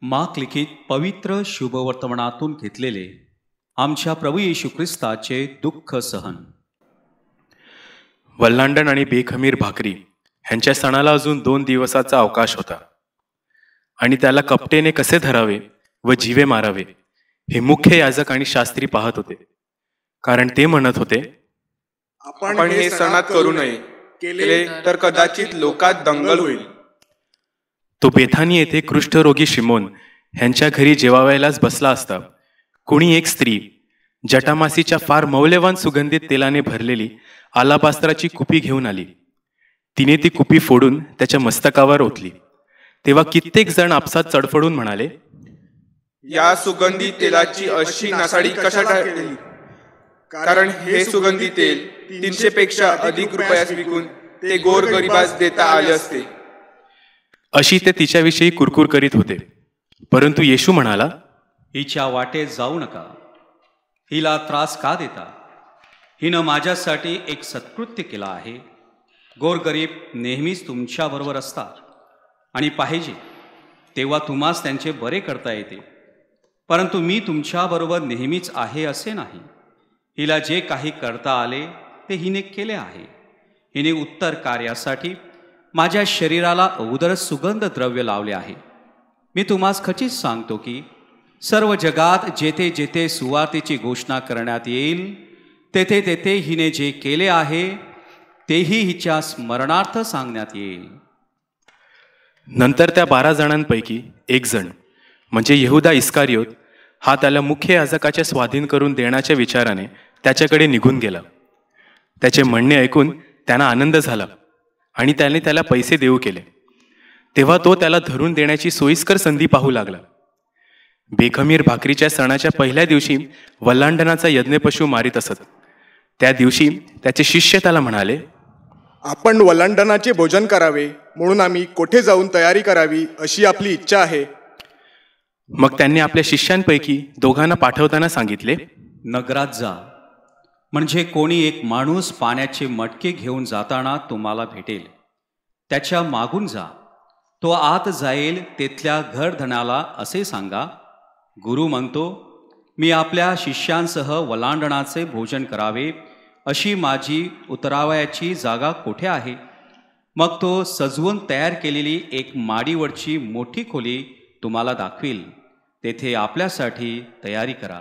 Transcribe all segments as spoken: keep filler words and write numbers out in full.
Mark लिखित पवित्र शुभवर्तमानातून घेतलेले आमच्या प्रभू येशू ख्रिस्ताचे दुःख सहन. वल्हांडण आणि बेखमीर भाकरी ह्यांच्या सणाला अजून दोन दिवसाचा अवकाश होता आणि त्याला कपटेने कसे धरावे व जीवे मारावे हे मुख्य याजक आणि शास्त्री पाहत होते. कारण ते म्हणत होते, आपण हे सणात करू नये, केले तर कदाचित लोकात दंगल होईल. तो बेथानी येथे कुष्ठरोगी शिमोन ह्यांच्या घरी जेवावयालाच बसला असता कुणी एक स्त्री जटामासीच्या फार मौल्यवान सुगंधित तेलाने भरलेली आलाबास्त्राची कुपी घेऊन आली. तिने ती कुपी फोडून त्याच्या मस्तकावर ओतली. तेव्हा कित्येक जण आपसात चडफडून म्हणाले, या सुगंधी तेलाची अशी नासाडी कशा केली? कारण हे सुगंधी तेल तीनशे पेक्षा अधिक रुपयास विकून ते गोर गरिबास देता आले असते. अशी ते तिच्याविषयी कुरकुर करीत होते. परंतु येशू म्हणाला, हिच्या वाटेत जाऊ नका. हिला त्रास का देता? हिनं माझ्यासाठी एक सत्कृत्य केला आहे. गोरगरीब नेहमीच तुमच्याबरोबर असतात आणि पाहिजे तेव्हा तुम्हास त्यांचे बरे करता येते. परंतु मी तुमच्याबरोबर नेहमीच आहे असे नाही. हिला जे काही करता आले ते हिने केले आहे. हिने उत्तर कार्यासाठी माझ्या शरीराला उदर सुगंध द्रव्य लावले आहे. मी तुम्हास खचित सांगतो की सर्व जगात जेथे जेथे सुवार्तेची घोषणा करण्यात येईल तेथे तेथे हिने जे केले आहे तेही हिच्या स्मरणार्थ सांगण्यात येईल. नंतर त्या बारा जणांपैकी एक जण म्हणजे यहुदा इस्कारियोत हा त्याला मुख्य याजकाच्या स्वाधीन करून देण्याच्या विचाराने त्याच्याकडे निघून गेला. त्याचे म्हणणे ऐकून त्यांना आनंद झाला आणि त्याने त्याला पैसे देऊ केले. तेव्हा तो त्याला धरून देण्याची सोयीस्कर संधी पाहू लागला. बेखमीर भाकरीच्या सणाच्या पहिल्या दिवशी वल्हांडणाचा यज्ञपशू मारित असत. त्या दिवशी त्याचे शिष्य त्याला म्हणाले, आपण वल्हांडणाचे भोजन करावे म्हणून आम्ही कोठे जाऊन तयारी करावी अशी आपली इच्छा आहे. मग त्यांनी आपल्या शिष्यांपैकी दोघांना पाठवताना सांगितले, नगरात जा, म्हणजे कोणी एक माणूस पाण्याचे मटके घेऊन जाताना तुम्हाला भेटेल. त्याच्या मागून जा. तो आत जाईल. तेथल्या घरधण्याला असे सांगा, गुरु म्हणतो, मी आपल्या शिष्यांसह वलांडणाचे भोजन करावे अशी माझी उतरावयाची जागा कोठे आहे? मग तो सजवून तयार केलेली एक माडीवरची मोठी खोली तुम्हाला दाखवील. तेथे आपल्यासाठी तयारी करा.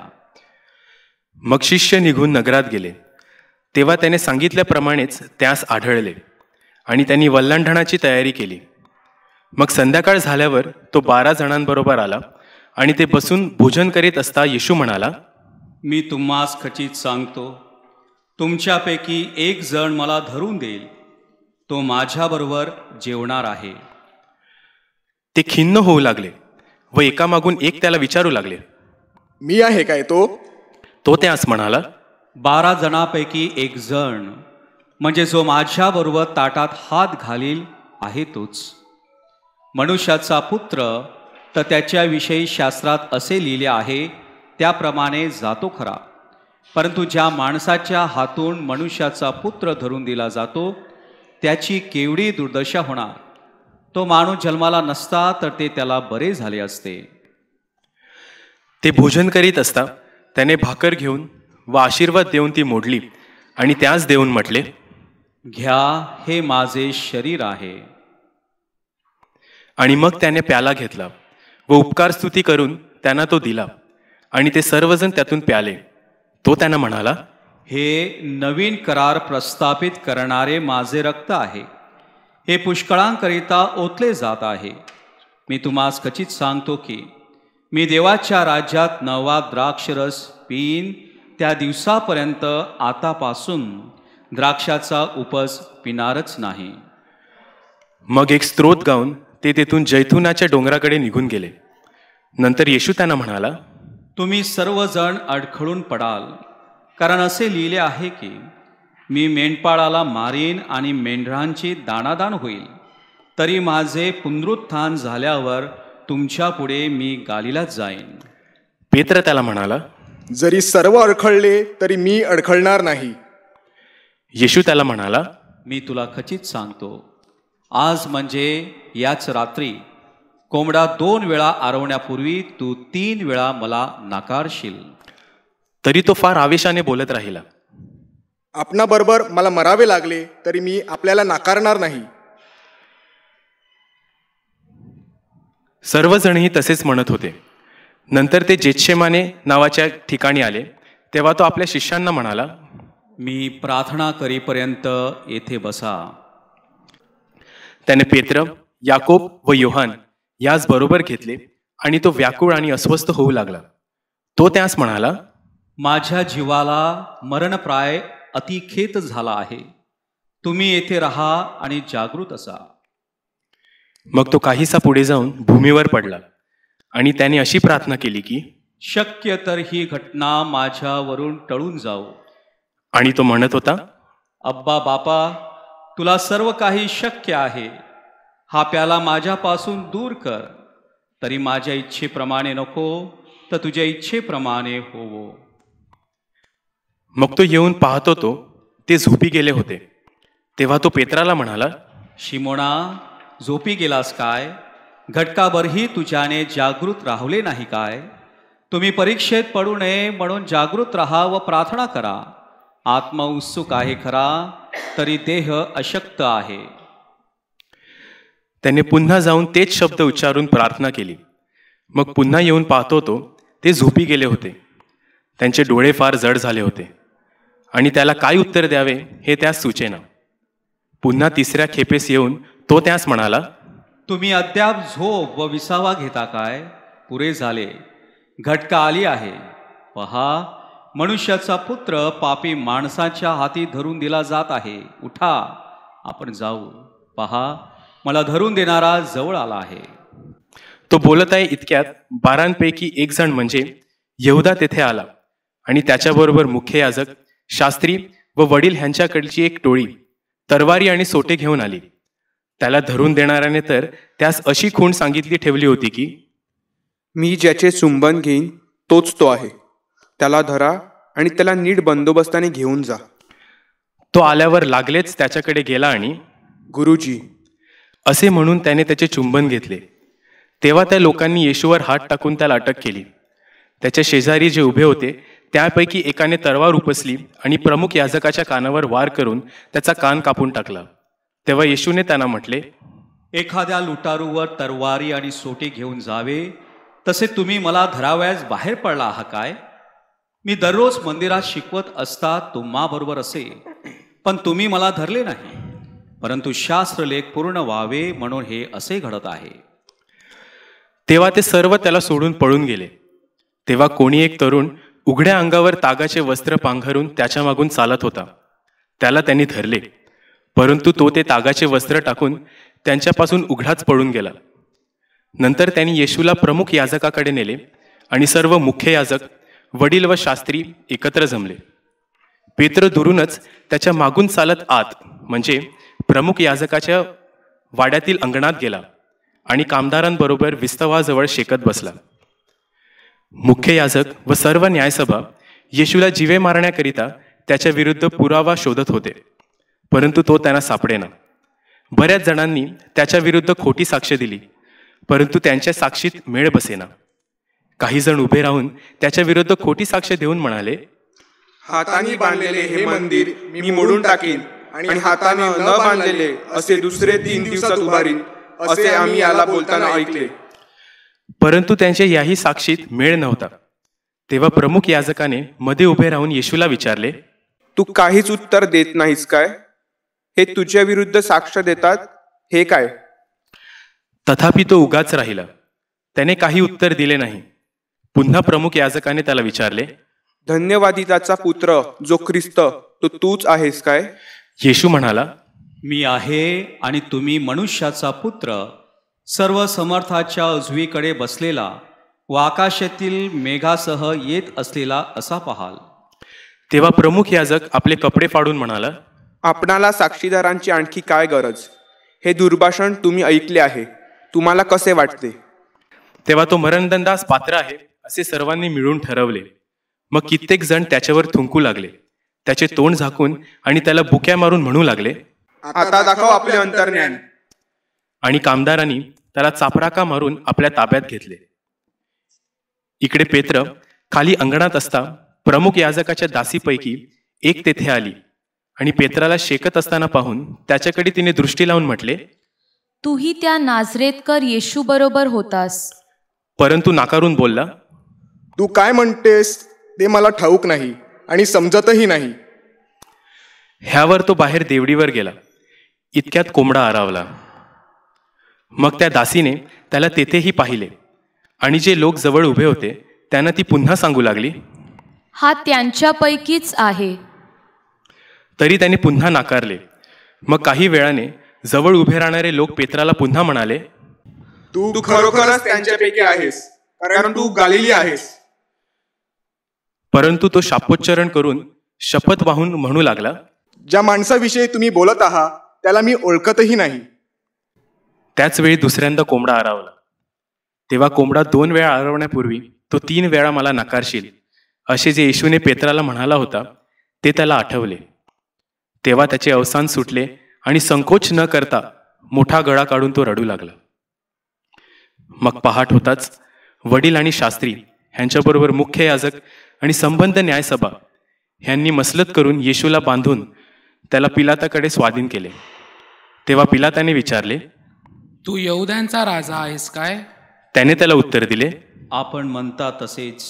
मग शिष्य निघून नगरात गेले. तेव्हा त्याने सांगितल्याप्रमाणेच त्यास आढळले आणि त्यांनी वल्हांडणाची तयारी केली. मग संध्याकाळ झाल्यावर तो बारा जणांबरोबर आला आणि ते बसून भोजन करीत असता येशू म्हणाला, मी तुम्हास खचित सांगतो, तुमच्यापैकी एक जण मला धरून देईल. तो माझ्याबरोबर जेवणार आहे. ते खिन्न होऊ लागले व एकामागून एक त्याला विचारू लागले, मी आहे काय तो? तो त्यास म्हणाला, बारा जणांपैकी एक जण म्हणजे जो माझ्याबरोबर ताटात हात घालील आहे तोच. मनुष्याचा पुत्र तर त्याच्याविषयी शास्त्रात असे लिहिले आहे त्याप्रमाणे जातो खरा. परंतु ज्या माणसाच्या हातून मनुष्याचा पुत्र धरून दिला जातो त्याची केवढी दुर्दशा होणार. तो माणूस जन्माला नसता तर ते त्याला बरे झाले असते. ते भोजन करीत असता त्याने भाकर घेऊन व आशीर्वाद देऊन ती मोडली आणि त्यास देऊन म्हटले, घ्या, हे माझे शरीर आहे. आणि मग त्याने प्याला घेतला व उपकार स्तुती करून त्यांना तो दिला आणि ते सर्वजण त्यातून प्याले. तो त्यांना म्हणाला, हे नवीन करार प्रस्थापित करणारे माझे रक्त आहे. हे पुष्कळांकरिता ओतले जात आहे. मी तुम्हास खचित सांगतो की मी देवाच्या राज्यात नवा द्राक्षरस पिईन त्या दिवसापर्यंत आतापासून द्राक्षाचा उपज पिणारच नाही. मग एक स्तोत्र गाऊन ते तेथून जैतुनाच्या डोंगराकडे निघून गेले. नंतर येशू त्यांना म्हणाला, तुम्ही सर्वजण अडखळून पडाल, कारण असे लिहिले आहे की मी मेंढपाळाला मारीन आणि मेंढरांची दाणादाण होईल. तरी माझे पुनरुत्थान झाल्यावर तुमच्या पुढे मी गालिलात जाईन. पेत्र त्याला म्हणाला, जरी सर्व अडखळले तरी मी अडखळणार नाही. येशू त्याला म्हणाला, मी तुला खचित सांगतो, आज म्हणजे याच रात्री कोंबडा दोन वेळा आरवण्यापूर्वी तू तीन वेळा मला नाकारशील. तरी तो फार आवेशाने बोलत राहिला. आपणाबरोबर मला मरावे लागले तरी मी आपल्याला नाकारणार नाही. सर्वजणही तसेच म्हणत होते. नंतर ते जेत्शेमाने नावाच्या ठिकाणी आले तेव्हा तो आपल्या शिष्यांना म्हणाला, मी प्रार्थना करीपर्यंत येथे बसा. त्याने पेत्र, याकोब व योहान यास बरोबर घेतले आणि तो व्याकुळ आणि अस्वस्थ होऊ लागला. तो त्यास म्हणाला, माझ्या जीवाला मरणप्राय अतिखेत झाला आहे. तुम्ही येथे राहा आणि जागृत असा. मग तो काहीसा पुढे जाऊन भूमीवर पडला आणि त्याने अशी प्रार्थना केली की, शक्य तर ही घटना माझ्यावरून टळून जाऊ. आणि तो म्हणत होता, अब्बा बापा, तुला सर्व काही शक्य आहे. हा प्याला माझ्यापासून दूर कर. तरी माझ्या इच्छेप्रमाणे नको तर तुझ्या इच्छेप्रमाणे होवो. मग तो येऊन पाहतो तो ते झोपी गेले होते. तेव्हा तो पेत्राला म्हणाला, शिमोना, झोपी गेलास काय? घटकाभरही तुझ्याने जागृत राहुले नाही काय? तुम्ही परीक्षेत पडू नये म्हणून जागृत राहा व प्रार्थना करा. आत्मा उत्सुक आहे खरा, तरी देह अशक्त आहे. त्याने पुन्हा जाऊन तेच शब्द उच्चारून प्रार्थना केली. मग पुन्हा येऊन पाहतो तो ते झोपी गेले होते. त्यांचे डोळे फार जड झाले होते आणि त्याला काय उत्तर द्यावे हे त्यास सुचेना. पुन्हा तिसऱ्या खेपेस येऊन तो त्यास म्हणाला, तुम्ही अद्याप झोप व विसावा घेता काय? पुरे झाले, घटका आली आहे. पहा, मनुष्याचा पुत्र पापी माणसाच्या हाती धरून दिला जात आहे. उठा, आपण जाऊ. पहा, मला धरून देणारा जवळ आला आहे. तो बोलत आहे इतक्यात बारांपैकी एक जण म्हणजे यहुदा तेथे आला आणि त्याच्याबरोबर मुख्य याजक, शास्त्री व वडील ह्यांच्याकडची एक टोळी तरवारी आणि सोटे घेऊन आली. त्याला धरून देणाऱ्याने तर त्यास अशी खूण सांगितली ठेवली होती की, मी ज्याचे चुंबन घेईन तोच तो आहे. त्याला धरा आणि त्याला नीट बंदोबस्ताने घेऊन जा. तो आल्यावर लागलेच त्याच्याकडे गेला आणि, गुरुजी असे म्हणून त्याने त्याचे चुंबन घेतले. तेव्हा त्या लोकांनी येशूवर हात टाकून त्याला अटक केली. त्याच्या शेजारी जे उभे होते त्यापैकी एकाने तलवार उपसली आणि प्रमुख याजकाच्या कानावर वार करून त्याचा कान कापून टाकला. तेव्हा येशूने त्यांना म्हटले, एखाद्या लुटारूवर तरवारी आणि सोटे घेऊन जावे तसे तुम्ही मला धरावयास बाहेर पडला आहात काय? मी दररोज मंदिरात शिकवत असता तुम्हाबरोबर असे, पण तुम्ही मला धरले नाही. परंतु शास्त्रलेख पूर्ण व्हावे म्हणून हे असे घडत आहे. तेव्हा ते सर्व त्याला सोडून पळून गेले. तेव्हा कोणी एक तरुण उघड्या अंगावर तागाचे वस्त्र पांघरून त्याच्या मागून चालत होता. त्याला त्यांनी धरले, परंतु तो ते तागाचे वस्त्र टाकून त्यांच्यापासून उघडाच पळून गेला. नंतर त्यांनी येशूला प्रमुख याजकाकडे नेले आणि सर्व मुख्य याजक, वडील व शास्त्री एकत्र जमले. पेत्र दुरूनच त्याच्या मागून चालत आत म्हणजे प्रमुख याजकाच्या वाड्यातील अंगणात गेला आणि कामदारांबरोबर विस्तवाजवळ शेकत बसला. मुख्य याजक व सर्व न्यायसभा येशूला जीवे मारण्याकरिता त्याच्या विरुद्ध पुरावा शोधत होते, परंतु तो त्यांना सापडेना. बऱ्याच जणांनी त्याच्या विरुद्ध खोटी साक्ष दिली, परंतु त्यांच्या साक्षीत मेळ बसेना. काही जण उभे राहून त्याच्या विरुद्ध खोटी साक्ष देऊन म्हणाले, हाताने बांधलेले हे मंदिर मी मोडून टाकीन आणि हाताने न बांधलेले असे दुसरे तीन दिवसात उभारीन, असे आम्ही याला बोलताना ऐकले. परंतु त्यांच्या याही साक्षीत मेळ नव्हता. तेव्हा प्रमुख याजकाने मध्ये उभे राहून येशूला विचारले, तू काहीच उत्तर देत नाहीस काय? हे तुझ्या विरुद्ध साक्ष देतात हे काय? तथापि तो उगाच राहिला. त्याने काही उत्तर दिले नाही. पुन्हा प्रमुख याजकाने त्याला विचारले, धन्यवादिताचा पुत्र जो ख्रिस्त तो तूच आहेस काय? येशू म्हणाला, मी आहे आणि तुम्ही मनुष्याचा पुत्र सर्व समर्थाच्या उजवीकडे बसलेला व आकाशातील मेघासह येत असलेला असा पाहाल. तेव्हा प्रमुख याजक आपले कपडे फाडून म्हणाला, आपणाला साक्षीदारांची आणखी काय गरज? हे दुर्भाषण तुम्ही ऐकले आहे. तुम्हाला कसे वाटते? तेव्हा तो मरणदंडास पात्र आहे असे सर्वांनी मिळून ठरवले. मग कित्येक जण त्याच्यावर थुंकू लागले, त्याचे तोंड झाकून आणि त्याला बुक्या मारून म्हणू लागले, आता दाखव आपले अंतर्ज्ञान. आणि कामदारांनी त्याला चापराका मारून आपल्या ताब्यात घेतले. इकडे पेत्र खाली अंगणात असता प्रमुख याजकाच्या दासीपैकी एक तेथे आली आणि पेत्राला शेकत असताना पाहून त्याच्याकडे तिने दृष्टी लावून म्हटले, तूही त्या नाझरेतकर येशू बरोबर होतास. परंतु नाकारून बोलला, तू काय म्हणतेस ते मला ठाऊक नाही आणि समजतही नाही. ह्यावर तो बाहेर देवडीवर गेला. इतक्यात कोंबडा आरावला. मग त्या दासीने त्याला तेथेही पाहिले आणि जे लोक जवळ उभे होते त्यांना ती पुन्हा सांगू लागली, हा त्यांच्यापैकीच आहे. तरी त्याने पुन्हा नाकारले. मग काही वेळाने जवळ उभे राहणारे लोक पेत्राला पुन्हा म्हणाले, तू खरोखरच त्यांच्यापैकी आहेस, कारण तू गालिली आहेस. परंतु तो शापोच्चारण करून शपथ वाहून म्हणू लागला, ज्या माणसाविषयी तुम्ही बोलत आहात त्याला मी ओळखतही नाही. त्याच वेळी दुसऱ्यांदा कोंबडा आरावला. तेव्हा कोंबडा दोन वेळा आरवण्यापूर्वी तो तीन वेळा मला नाकारशील असे जे येशूने पेत्राला म्हणाला होता ते त्याला आठवले. तेव्हा त्याचे अवसान सुटले आणि संकोच न करता मोठा गळा काढून तो रडू लागला. मग पहाट होताच वडील आणि शास्त्री ह्यांच्याबरोबर मुख्य याजक आणि संबंध न्यायसभा ह्यांनी मसलत करून येशूला बांधून त्याला पिलाताकडे स्वाधीन केले. तेव्हा पिलाताने विचारले, तू यहुद्यांचा राजा आहेस काय? त्याने त्याला उत्तर दिले, आपण म्हणता तसेच.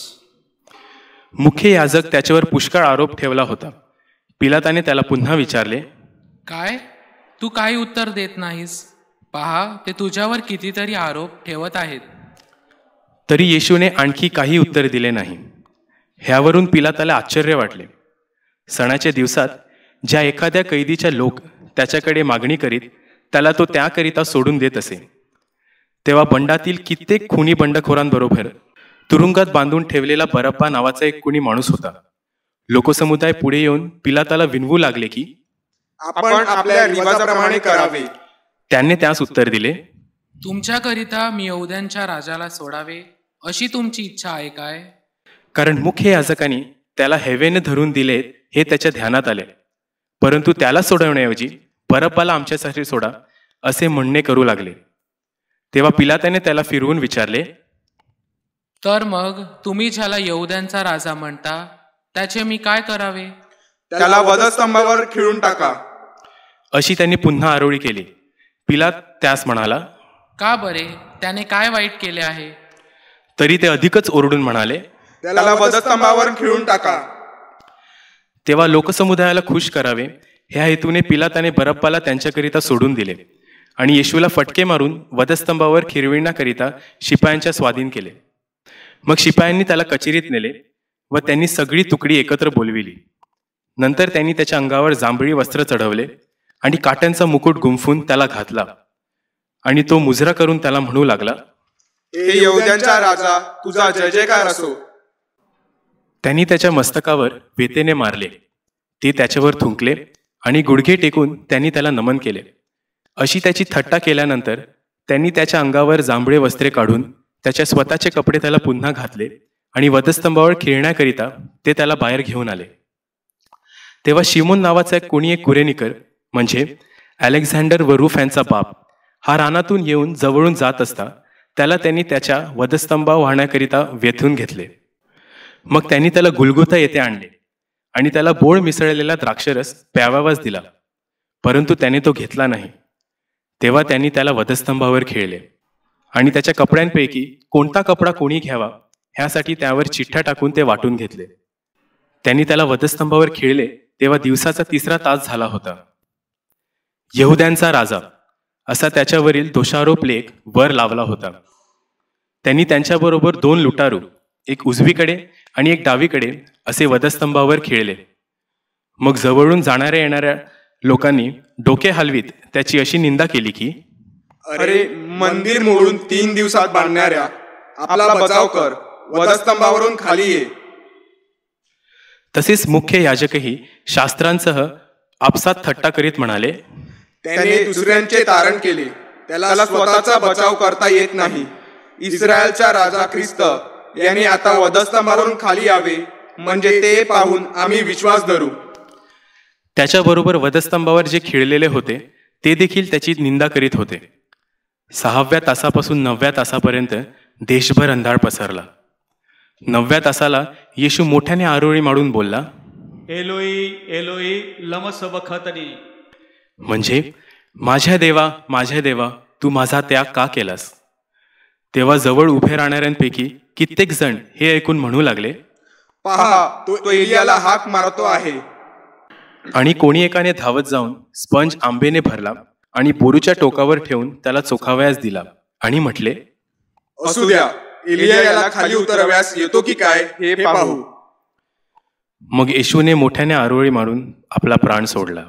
मुख्य याजक त्याच्यावर पुष्कळ आरोप ठेवला होता. पिलाताने त्याला पुन्हा विचारले, काय तू काही उत्तर देत नाहीस? पहा, ते तुझ्यावर कितीतरी आरोप ठेवत आहेत. तरी येशूने आणखी काही उत्तर दिले नाही. ह्यावरून पिलाताला आश्चर्य वाटले. सणाच्या दिवसात ज्या एखाद्या कैदीच्या लोक त्याच्याकडे मागणी करीत त्याला तो त्याकरिता सोडून देत असे, तेव्हा बंडातील कित्येक खुनी बंडखोरांबरोबर तुरुंगात बांधून ठेवलेला बरप्पा नावाचा एक कुणी माणूस होता. लोकसमुदाय पुढे येऊन पिलाताला विनवू लागले की आपण आपल्या रिवाजाप्रमाणे करावे. त्याने त्यास उत्तर दिले, तुमच्याकरिता मी यहुद्यांच्या राजाला सोडावे अशी तुमची इच्छा आहे काय? कारण मुख्य याजकांनी त्याला हेवेने धरून दिले हे त्याच्या ध्यानात आले. परंतु त्याला सोडवण्याऐवजी बरप्पाला आमच्यासाठी सोडा असे म्हणणे करू लागले. तेव्हा पिलाताने त्याला फिरवून विचारले, तर मग तुम्ही ज्याला यहुद्यांचा राजा म्हणता त्याचे मी काय करावे? त्याला वधस्तंभावर खिळून टाका. अशी त्यांनी पुन्हा आरोळी केली. पिलात त्यास म्हणाला, का बरे, त्याने काय वाईट केले आहे? तरी ते अधिकच ओरडून म्हणाले, त्याला वधस्तंभावर खिळून टाका. तेव्हा लोकसमुदायाला खुश करावे ह्या हेतूने पिलाताने बरप्पाला त्यांच्याकरिता सोडून दिले आणि येशूला फटके मारून वधस्तंभावर खिरविण्याकरिता शिपायांच्या स्वाधीन केले. मग शिपायांनी त्याला कचेरीत नेले व त्यांनी सगळी तुकडी एकत्र बोलविली. नंतर त्यांनी त्याच्या अंगावर जांभळी वस्त्र चढवले आणि काट्यांचा मुकुट गुंफून त्याला घातला आणि तो मुजरा करून त्याला म्हणू लागला, हे यहुद्यांचा राजा, तुझा जय जयकार असो. त्यांनी त्याच्या मस्तकावर वेतेने मारले. ते त्याच्यावर थुंकले आणि गुडघे टेकून त्यांनी त्याला नमन केले. अशी त्याची थट्टा केल्यानंतर त्यांनी त्याच्या अंगावर जांभळे वस्त्रे काढून त्याच्या स्वतःचे कपडे त्याला पुन्हा घातले आणि वधस्तंभावर खेळण्याकरिता ते त्याला बाहेर घेऊन आले. तेव्हा शिमोन नावाचा एक कोणी एक कुरेनिकर म्हणजे अलेक्झांडर व रूफ यांचा बाप हा रानातून येऊन जवळून जात असता त्याला त्यांनी त्याच्या वधस्तंभा वाहण्याकरिता वेथून घेतले. मग त्यांनी त्याला गुलगुता येथे आणले आणि त्याला बोळ मिसळलेला द्राक्षरस प्यावावाच दिला, परंतु त्याने तो घेतला नाही. तेव्हा त्यांनी त्याला वधस्तंभावर खेळले आणि त्याच्या कपड्यांपैकी कोणता कपडा कोणी घ्यावा ह्यासाठी त्यावर चिठ्ठ्या टाकून ते वाटून घेतले. त्यांनी त्याला वधस्तंभावर खेळले तेव्हा दिवसाचा तिसरा तास झाला होता. यहुद्यांचा राजा असा त्याच्यावरील दोषारोप लेख वर लावला होता. त्यांनी त्यांच्याबरोबर दोन लुटारू, एक उजवीकडे आणि एक डावीकडे असे वधस्तंभावर खेळले. मग जवळून जाणाऱ्या येणाऱ्या लोकांनी डोके हलवीत त्याची अशी निंदा केली की, अरे, मंदिर मोडून तीन दिवसात बांधणाऱ्या, आपला बचाव कर, वधस्तंभावरून खाली ये. तसेच मुख्य याजकही शास्त्रांसह आपसात थट्टा करीत म्हणाले, त्याने दुसऱ्यांचे तारण केले, त्याला स्वतःचा बचाव करता येत नाही. इस्रायलचा राजा ख्रिस्त यांनी आता वधस्तंभावरून खाली यावे, म्हणजे ते पाहून आम्ही विश्वास धरू. त्याच्याबरोबर वधस्तंभावर जे खिळलेले होते ते देखील त्याची निंदा करीत होते. सहाव्या तासापासून नवव्या तासापर्यंत देशभर अंधार पसरला. नवव्या तासाला येशू मोठ्याने आरोळी मारून बोलला, एलोई एलोई लम सबखतनी, म्हणजे माझ्या देवा माझ्या देवा तू माझा त्याग का केलास. तेव्हा जवळ उभे राहणाऱ्यांपैकी कित्येक जण हे ऐकून म्हणू लागले, पहा, तो एलियाला हाक मारतो आहे. आणि कोणी एकाने धावत जाऊन स्पंज आंबेने भरला आणि बोरूच्या टोकावर ठेवून त्याला चोखावयास दिला आणि म्हटले, असू द्या, एलिया याला खाली उतरव्यास येतो की काय हे पाहू. मग येशूने मोठ्याने आरोळी मारून आपला प्राण सोडला.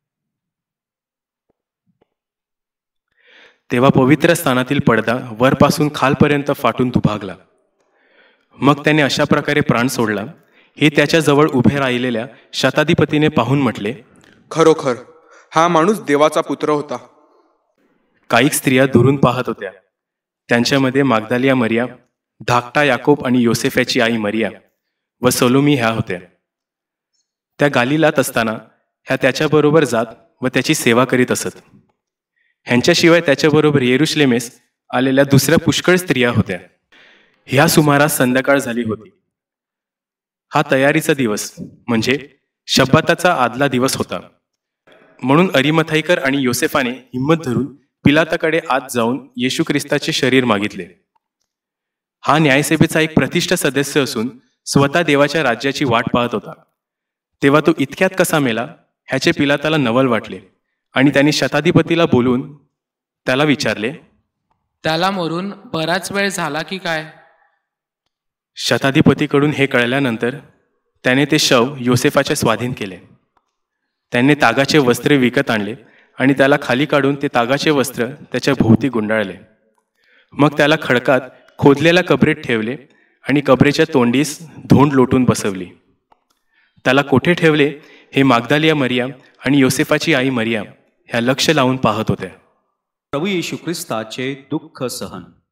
तेव्हा पवित्र स्थानातील पडदा वरपासून खालपर्यंत फाटून दुभागला. मग त्याने अशा प्रकारे प्राण सोडला हे त्याच्या जवळ उभे राहिलेल्या शताधिपतीने पाहून म्हटले, खरोखर हा माणूस देवाचा पुत्र होता. काही स्त्रिया दुरून पाहत होत्या. त्यांच्यामध्ये मागदालिया मरिया, धाकटा याकोब आणि योसेफाची आई मरिया व सलोमी ह्या होत्या. त्या गालिलात असताना ह्या त्याच्याबरोबर जात व त्याची सेवा करीत असत. ह्यांच्याशिवाय त्याच्याबरोबर येरुशलेमेस आलेल्या दुसऱ्या पुष्कळ स्त्रिया होत्या. ह्या सुमारास संध्याकाळ झाली होती. हा तयारीचा दिवस म्हणजे शब्बाताचा आदला दिवस होता. म्हणून अरिमथाईकर आणि योसेफाने हिंमत धरून पिलाताकडे आत जाऊन येशू ख्रिस्ताचे शरीर मागितले. हा न्यायसभेचा एक प्रतिष्ठ सदस्य असून स्वतः देवाच्या राज्याची वाट पाहत होता. तेव्हा तो इतक्यात कसा मेला ह्याचे पिलाताला नवल वाटले आणि त्यांनी शताधिपतीला बोलून त्याला विचारले, त्याला मरून बराच वेळ झाला की काय. शताधिपतीकडून हे कळल्यानंतर त्याने ते शव योसेफाच्या स्वाधीन केले. त्याने तागाचे वस्त्र विकत आणले आणि त्याला खाली काढून ते तागाचे वस्त्र त्याच्या भोवती गुंडाळले. मग त्याला खडकात खोदलेल्या कबरेत ठेवले आणि कबरेच्या तोंडीस धोंड लोटून बसवली. त्याला कोठे ठेवले हे मागदालिया मरिया आणि योसेफाची आई मरिया ह्या लक्ष लावून पाहत होत्या. प्रभू येशू ख्रिस्ताचे दुःख सहन.